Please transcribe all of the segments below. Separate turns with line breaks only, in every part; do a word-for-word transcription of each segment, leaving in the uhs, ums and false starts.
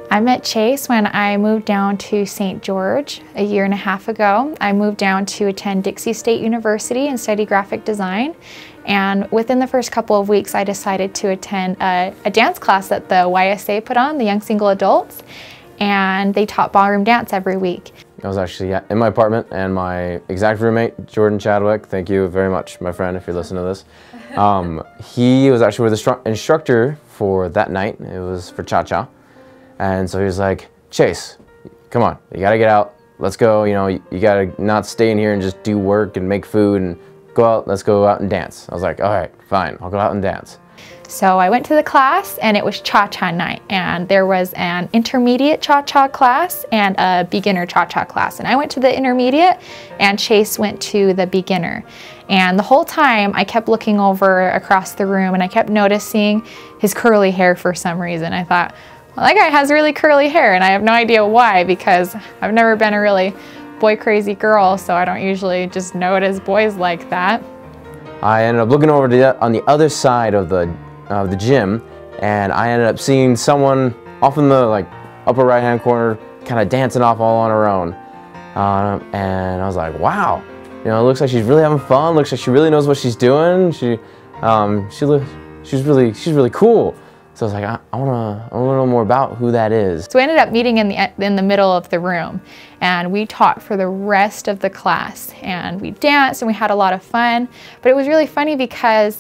I met Chase when I moved down to Saint George a year and a half ago. I moved down to attend Dixie State University and study graphic design. And within the first couple of weeks, I decided to attend a, a dance class that the Y S A put on, the Young Single Adults, and they taught ballroom dance every week.
I was actually in my apartment, and my exact roommate, Jordan Chadwick, thank you very much, my friend, if you're listening to this. Um, he was actually with the instructor for that night. It was for Cha-Cha. And so he was like, Chase, come on, you gotta get out. Let's go, you know, you, you gotta not stay in here and just do work and make food and go out, let's go out and dance. I was like, all right, fine, I'll go out and dance.
So I went to the class and it was Cha-Cha night, and there was an intermediate Cha-Cha class and a beginner Cha-Cha class. And I went to the intermediate and Chase went to the beginner. And the whole time I kept looking over across the room and I kept noticing his curly hair for some reason. I thought, well, that guy has really curly hair, and I have no idea why, because I've never been a really boy crazy girl, so I don't usually just notice boys like that.
I ended up looking over to the, on the other side of the, uh, the gym, and I ended up seeing someone off in the like upper right hand corner kind of dancing off all on her own. Uh, and I was like, wow, you know, it looks like she's really having fun, looks like she really knows what she's doing. She, um, she she's really, she's really cool. So I was like, I, I wanna, I wanna know more about who that is.
So we ended up meeting in the, in the middle of the room, and we talked for the rest of the class, and we danced and we had a lot of fun. But it was really funny because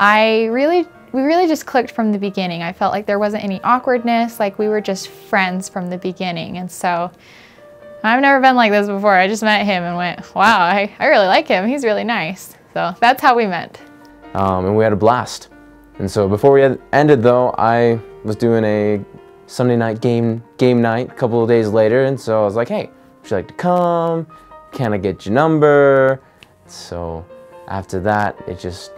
I really, we really just clicked from the beginning. I felt like there wasn't any awkwardness, like we were just friends from the beginning. And so I've never been like this before. I just met him and went, wow, I, I really like him. He's really nice. So that's how we met.
Um, and we had a blast. And so before we had ended though, I was doing a Sunday night game game night a couple of days later, and so I was like, hey, would you like to come? Can I get your number? So after that, it just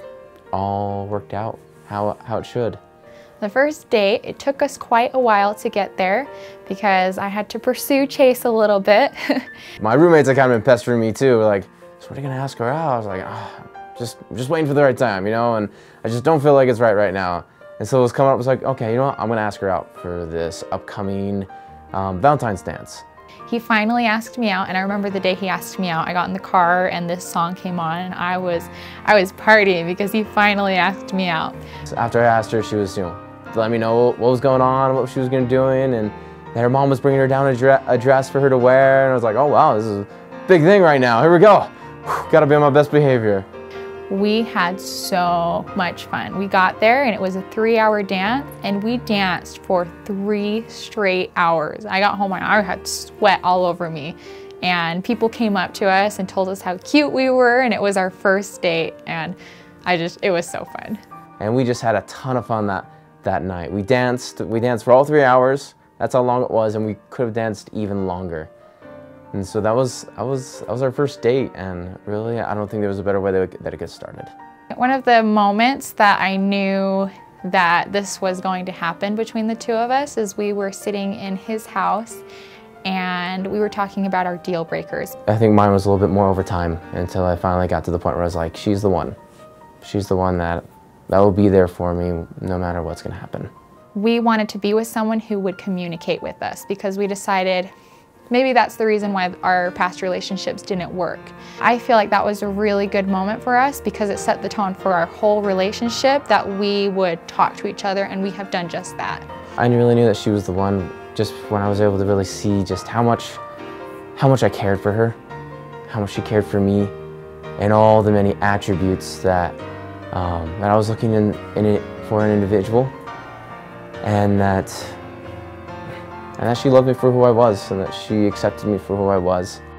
all worked out how, how it should.
The first date, it took us quite a while to get there because I had to pursue Chase a little bit.
My roommates had kind of been pestering me too, like, so what are you gonna ask her out? I was like, oh, just, just waiting for the right time, you know, and I just don't feel like it's right right now. And so it was coming up, it was like, okay, you know what, I'm gonna ask her out for this upcoming um, Valentine's dance.
He finally asked me out, and I remember the day he asked me out, I got in the car and this song came on, and I was, I was partying because he finally asked me out.
So after I asked her, she was, you know, let me know what was going on, what she was gonna be doing, and her mom was bringing her down a, dre a dress for her to wear, and I was like, oh wow, this is a big thing right now, here we go. Whew, gotta be on my best behavior.
We had so much fun. We got there and it was a three hour dance, and we danced for three straight hours. I got home and I had sweat all over me, and people came up to us and told us how cute we were, and it was our first date, and I just, it was so fun.
And we just had a ton of fun that, that night. We danced, we danced for all three hours. That's how long it was, and we could have danced even longer. And so that was, that was, that was our first date, and really, I don't think there was a better way that it, that it got started.
One of the moments that I knew that this was going to happen between the two of us is we were sitting in his house and we were talking about our deal breakers.
I think mine was a little bit more over time until I finally got to the point where I was like, she's the one. She's the one that, that will be there for me no matter what's gonna happen.
We wanted to be with someone who would communicate with us because we decided maybe that's the reason why our past relationships didn't work. I feel like that was a really good moment for us because it set the tone for our whole relationship, that we would talk to each other, and we have done just that.
I really knew that she was the one just when I was able to really see just how much, how much I cared for her, how much she cared for me, and all the many attributes that, um, that I was looking in, in it for an individual, and that And that she loved me for who I was, and that she accepted me for who I was.